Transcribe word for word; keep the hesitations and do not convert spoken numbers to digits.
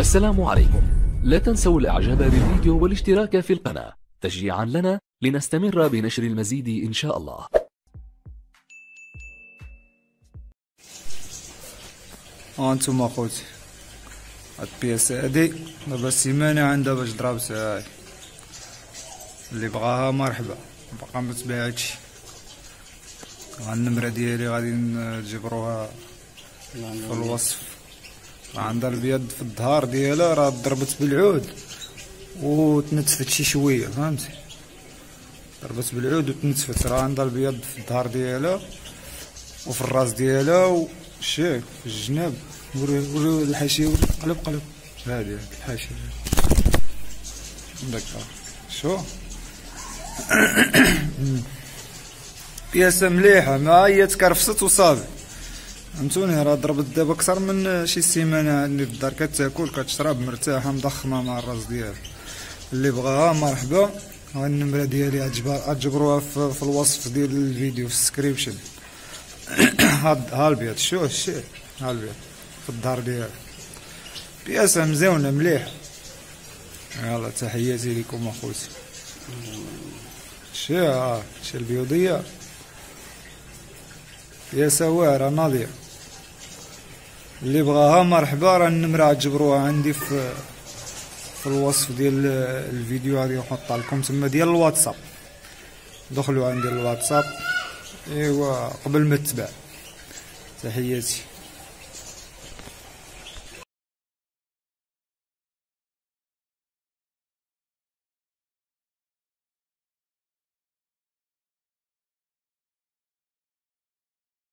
السلام عليكم. لا تنسوا الاعجاب بالفيديو والاشتراك في القناة تشجيعا لنا لنستمر بنشر المزيد ان شاء الله. هانتوما اخوتي هاد البياسة هادي دابا سيمانة عندها باش ضربتها، هاي اللي بغاها مرحبا، باقا متباعتش. هاد النمرة ديالي غادي نجبروها في الوصف. عندها البيض في الظهر ديالها راه ضربت بالعود وتنتفت شي شويه، فهمتي؟ ضربت بالعود وتنتفت، راه عندها البيض في الظهر ديالها وفي الراس ديالها وشي في الجناب. وري وري الحاشيه، وري قلب قلب هادي الحاشيه داك شو بياسه مليحه، ما هي تكرفست وصافي. فهمتوني؟ راه ضربت دابا اكثر من شي سيمانه عندي في الدار، كتاكل كتشرب مرتاحه مضخمه مع الراس ديالها. اللي بغاها مرحبا، ها النمره ديالي غتجبروها في, في الوصف ديال الفيديو في السكريبشن. ها البيض، شو هادشي، ها البيض في الظهر ديالها، بياسه مزيونه مليحه. يلا تحياتي لكم اخوتي. شي ها شي البيوضيه بياسه واعره ناضيه. اللي بغاها مرحبا، راه النمره غتجبروها عندي في في الوصف ديال الفيديو، غادي نحطها لكم تما ديال الواتساب. دخلوا عندي الواتساب ايوا قبل ما تتباع. تحياتي.